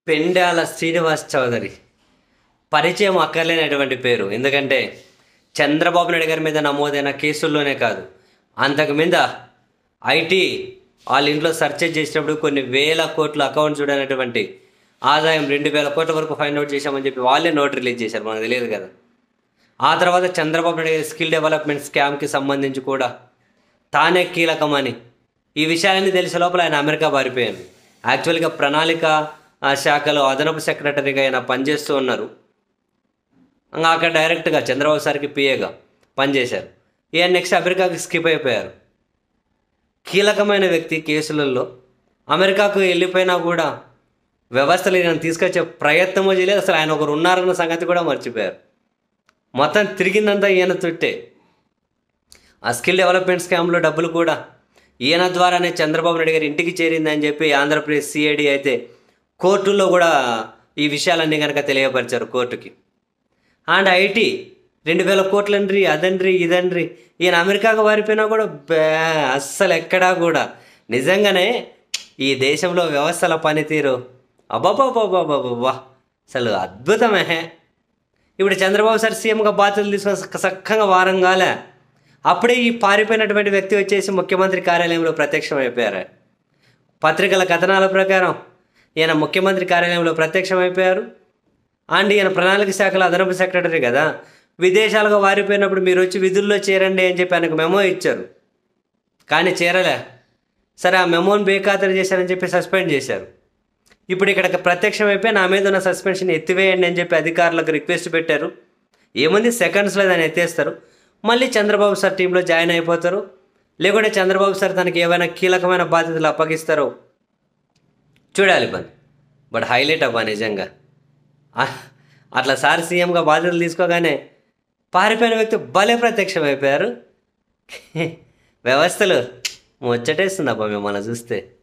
పెండ్యాల శ్రీనివాస్ చౌదరి పరిచయం అక్కర్లేనటువంటి పేరు. ఎందుకంటే చంద్రబాబు నాయుడు గారి మీద నమోదైన కేసుల్లోనే కాదు, అంతకు మీద ఐటీ వాళ్ళ ఇంట్లో సర్చ్ చేసినప్పుడు కొన్ని వేల కోట్ల అకౌంట్ చూడనటువంటి ఆదాయం 2,000 కోట్ల వరకు ఫైండ్ అవుట్ చేశామని చెప్పి వాళ్ళే నోట్ రిలీజ్ చేశారు, మనకు తెలియదు కదా. ఆ తర్వాత చంద్రబాబు నాయుడు గారి స్కిల్ డెవలప్మెంట్ స్కామ్కి సంబంధించి కూడా తానే కీలకమని ఈ విషయాలన్నీ తెలిసే లోపల ఆయన అమెరికా పారిపోయారు. యాక్చువల్గా ప్రణాళిక శాఖలో అదనపు సెక్రటరీగా ఆయన పనిచేస్తూ ఉన్నారు. అక్కడ డైరెక్ట్గా చంద్రబాబు సార్కి పిఏగా పనిచేశారు. ఈయన నెక్స్ట్ అమెరికాకి స్కిప్ అయిపోయారు. కీలకమైన వ్యక్తి కేసులలో అమెరికాకు వెళ్ళిపోయినా కూడా వ్యవస్థలు ఈయన తీసుకొచ్చే ప్రయత్నమో చేయలేదు. అసలు ఆయన ఒకరు ఉన్నారన్న సంగతి కూడా మర్చిపోయారు. మొత్తం తిరిగిందంతా ఈయన చుట్టే. ఆ స్కిల్ డెవలప్మెంట్ స్కామ్లో డబ్బులు కూడా ఈయన ద్వారానే చంద్రబాబు నాయుడు గారి ఇంటికి చేరిందని చెప్పి ఆంధ్రప్రదేశ్ సిఐడి అయితే కోర్టుల్లో కూడా ఈ విషయాలన్నీ కనుక తెలియపరిచారు కోర్టుకి. అండ్ ఐటీ 2,000 కోట్లండ్రి, అదండ్రి ఇదండ్రి. ఈయన అమెరికాకు వారిపోయినా కూడా అస్సలు ఎక్కడా కూడా నిజంగానే ఈ దేశంలో వ్యవస్థల పనితీరు అబ్బాబ్బాబ్బాబ్బాబ్బా అసలు అద్భుతమే. ఇప్పుడు చంద్రబాబు సార్ సీఎంగా బాధ్యతలు తీసుకొని చక్కగా వారం కాలే, అప్పుడే ఈ పారిపోయినటువంటి వ్యక్తి వచ్చేసి ముఖ్యమంత్రి కార్యాలయంలో ప్రత్యక్షమైపోయారు. పత్రికల కథనాల ప్రకారం ఈయన ముఖ్యమంత్రి కార్యాలయంలో ప్రత్యక్షమైపోయారు. అండ్ ఈయన ప్రణాళిక శాఖలో అదనపు సెక్రటరీ కదా, విదేశాలుగా వారిపోయినప్పుడు మీరు వచ్చి విధుల్లో చేరండి అని చెప్పి ఆయనకు మెమో ఇచ్చారు. కానీ చేరలే. సరే, ఆ మెమోని బేఖాతరు చేశారని చెప్పి సస్పెండ్ చేశారు. ఇప్పుడు ఇక్కడ ప్రత్యక్షమైపోయి నా మీద ఉన్న సస్పెన్షన్ ఎత్తివేయండి అని చెప్పి అధికారులకు రిక్వెస్ట్ పెట్టారు. ఏముంది, సెకండ్స్లో దాన్ని ఎత్తేస్తారు. మళ్ళీ చంద్రబాబు సార్ టీంలో జాయిన్ అయిపోతారు. లేకుంటే చంద్రబాబు సార్ తనకి ఏమైనా కీలకమైన బాధ్యతలు అప్పగిస్తారో చూడాలి. బట్ హైలైట్ అబ్బా నిజంగా. అట్లా సార్ సీఎంగా బాధ్యతలు తీసుకోగానే పారిపోయిన వ్యక్తి భలే ప్రత్యక్షం అయిపోయారు. వ్యవస్థలు ముచ్చటేస్తుంది అబ్బా మిమ్మల్ని చూస్తే.